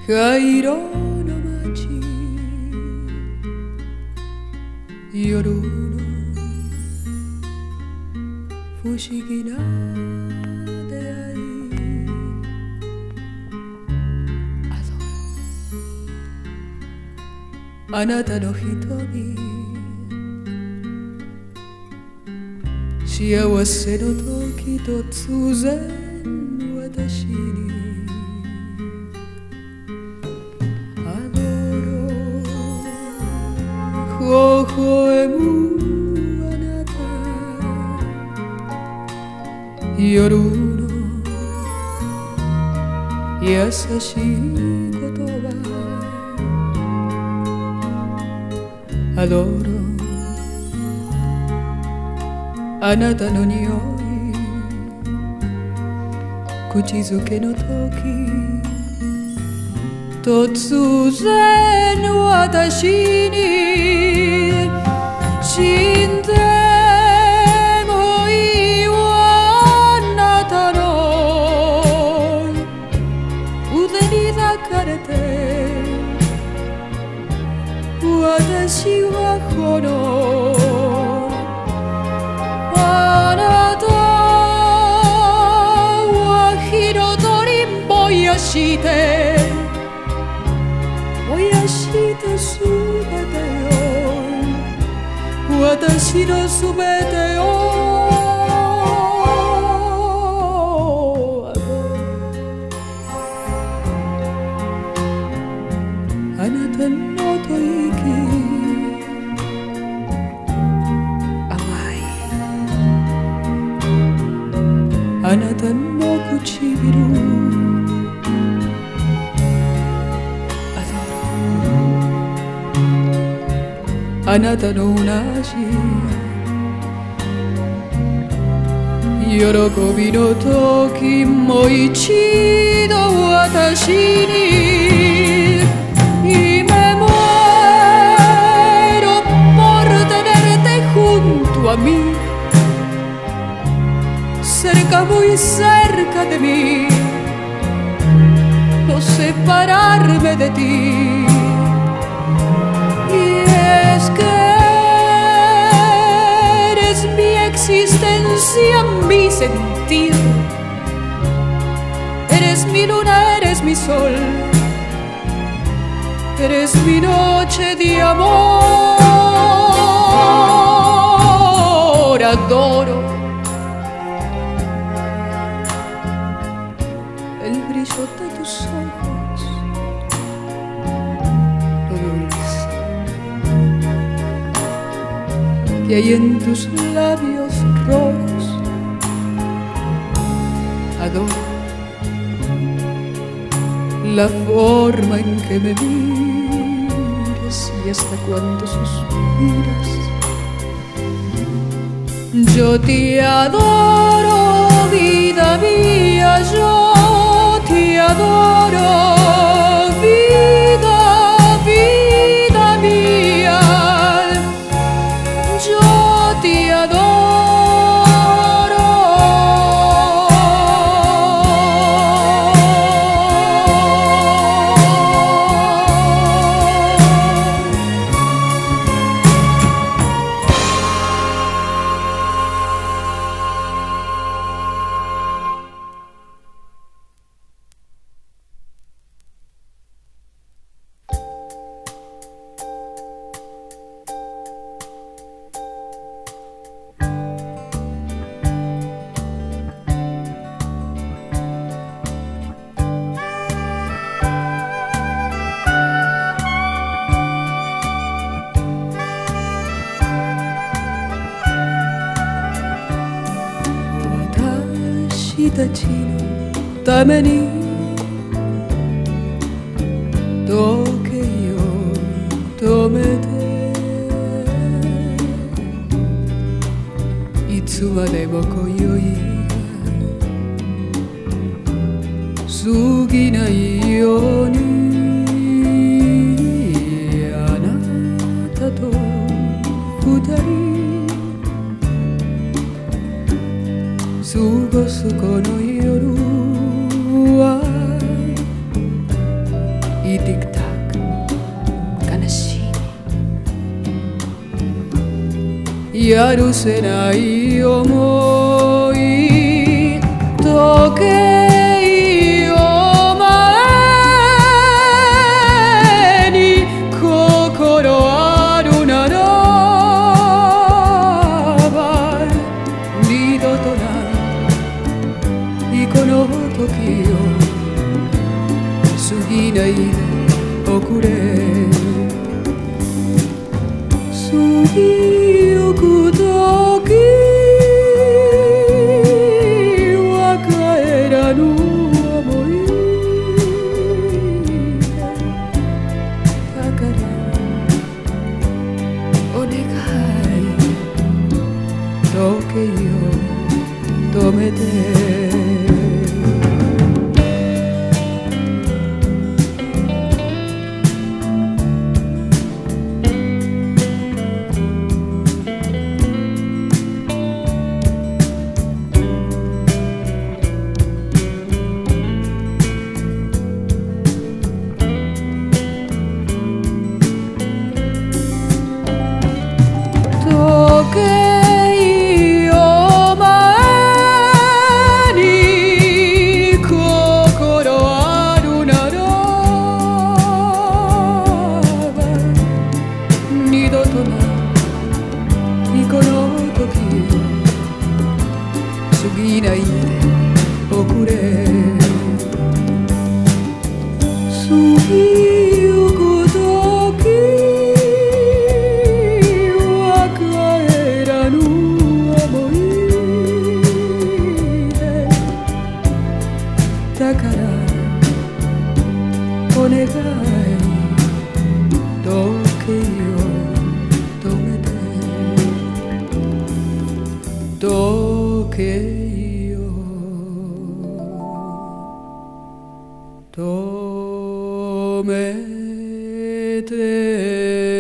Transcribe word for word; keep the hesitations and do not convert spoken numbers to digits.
灰色の街、夜の不思議な出会い、あなたの瞳、幸せの時突然私に微笑むあなた、夜の優しい言葉、アドロあなたの匂い、口づけの時突然私に死んでもいいわ、あなたの腕に抱かれて私はこのあなたは彩り燃やして燃やしてすべてよ、私のすべてよ、あなたの吐息甘い、あなたの唇あなたの同じ喜びの時も一度私に今もpor tenerte junto a mí, cerca, muy cerca de mí, no separarme de ti. Existencia, mi sentir, eres mi luna, eres mi sol, eres mi noche de amor, adoro el brillo de tus ojos, lo dulce que hay en tus labios rojos, adoro la forma en que me miras y hasta cuando suspiras. Yo te adoro, vida mía, yo te adoro, vida, vida mía, yo te adoro.私たちのために時計を止めて、いつまでも今宵が過ぎないように、あなたと二人過ごすこの夜はやるせない想い時計を前に心あるならば二度とないこの時を過ぎないでおくれ過ぎゆく時は帰らぬ想いだからお願い時計を止めて時計を前に心あるならば二度とないこの時を過ぎないでおくれ過ぎゆく時だからお願い時計を止めて時計を止めて